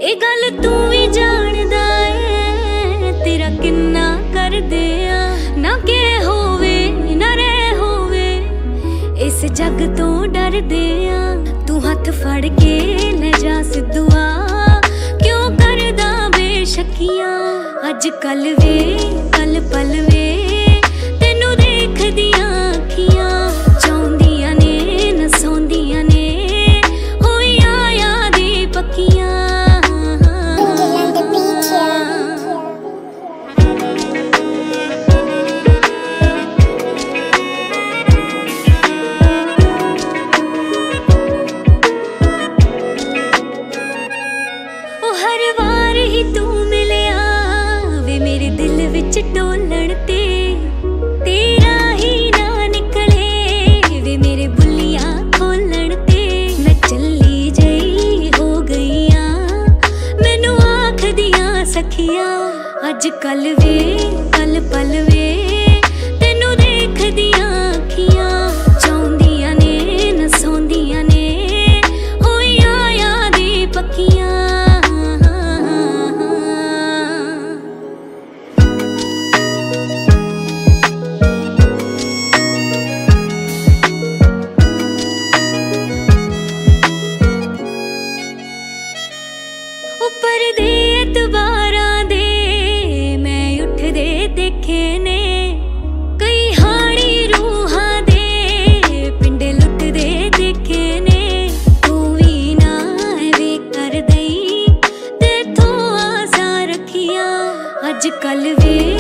ए गल तू भी जानदा है तेरा किन्ना कर दिया ना के होवे ना रे होवे इस जग तो डर दिया तू हाथ फड़ के ले जा सिद्धुआ क्यों करदा बेशकियां अज कल वे कल पल वे तेनू देख दियां अखियां चाहुंदियां ने न सौंदियां ने होइयां यादी पक्कियां हर वार ही तू मिलिया वे मेरे दिल विच डोलण ते तेरा ही ना निकले वे मेरे बुलियां खोलण ते मैं चली जई हो गईया मैनू आख दियां सखियां अज कल वे कल पल वे तेनू देख दियां अखियां चाहुंदियां ने न सौंदियां ने होइयां यादी पक्कियां उपर दे एतबारां दे मैं उठदे देखे ने कई हाड़ी रूहां दे पिंडे लुटदे देखे ने तू भी ना वे कर दई तेथों आसा रखियां अज कल वे